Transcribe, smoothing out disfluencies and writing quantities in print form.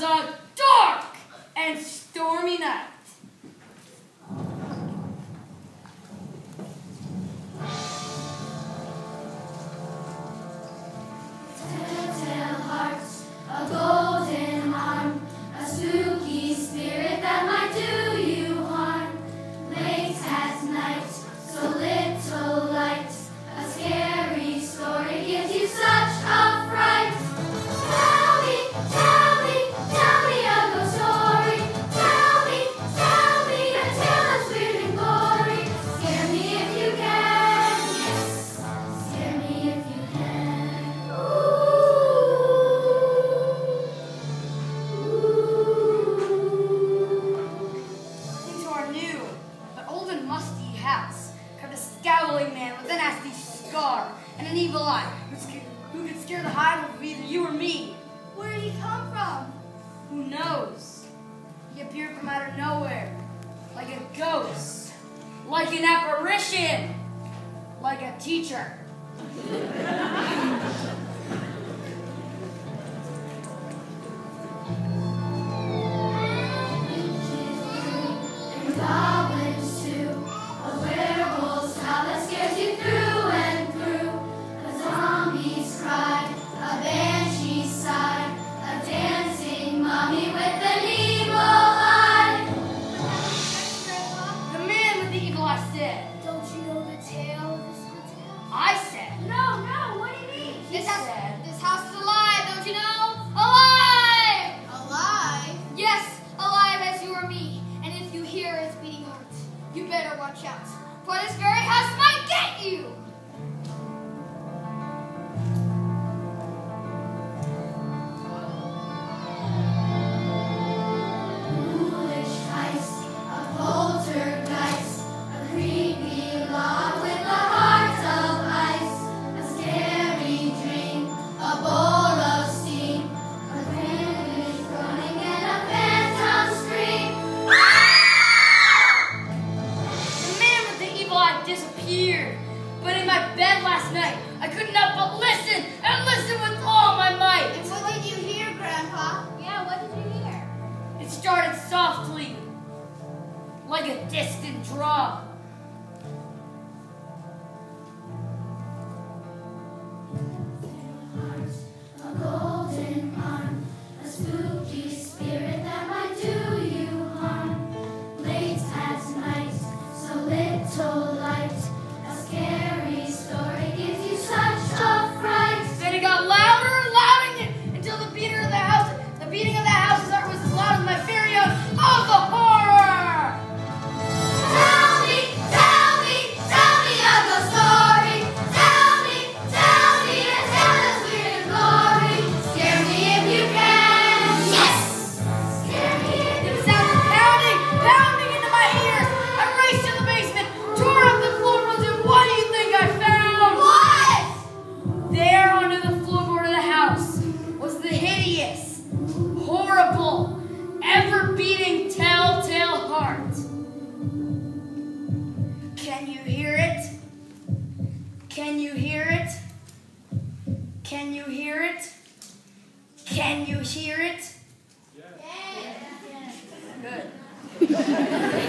a dark and stormy night. Telltale hearts, a golden arm, a spooky spirit that might do you harm. Late at night, so little light, a scary story gives you such a fright. Tell me a ghost story. Tell me a tale that's weird and gory. Scare me if you can, yes, scare me if you can. Into our new but old and musty house crept a scowling man with a nasty scar and an evil eye who could scare the hide of either you or me. Where did he come from? Who knows? He appeared from out of nowhere, like a ghost, like an apparition, like a teacher. And goblins too, a werewolf's howl that scares you through and through. A zombie's cry, a banshee's sigh, a dancing mummy with an evil eye. The man with the evil eye said. Don't you know the tale of this hotel? I said. No, what do you mean? He said. This house is alive, don't you know? Alive! Alive? Yes, alive as you or me. And if you hear its beating heart, you better watch out, for this very house might get you! Foolish heist, a poltergeist, a creepy log with a heart of ice, a scary dream, a bowl of steam, a village running and a phantom scream. The man with the evil eye disappeared. But in my bed last night, I couldn't help but listen and listen with all my might. And what did you hear, Grandpa? Yeah, what did you hear? It started softly, like a distant drum. A golden arm, a spooky spirit that might do you harm. Late at night, so little light, a scary story gives you such a fright. Then it got louder and louder until the beating of the house's heart was as loud as my very own of the horror. Tell me a ghost story. Tell me a tale that's weird and gory. Scare me if you can. Yes, scare me if you The sound was pounding into my ears. I raced to the basement, tore up the floorboards, and what do you think I found? What? There under the floorboard of the house was the hideous, horrible, ever-beating telltale heart. Can you hear it? Can you hear it? Can you hear it? Can you hear it? Yes. Good.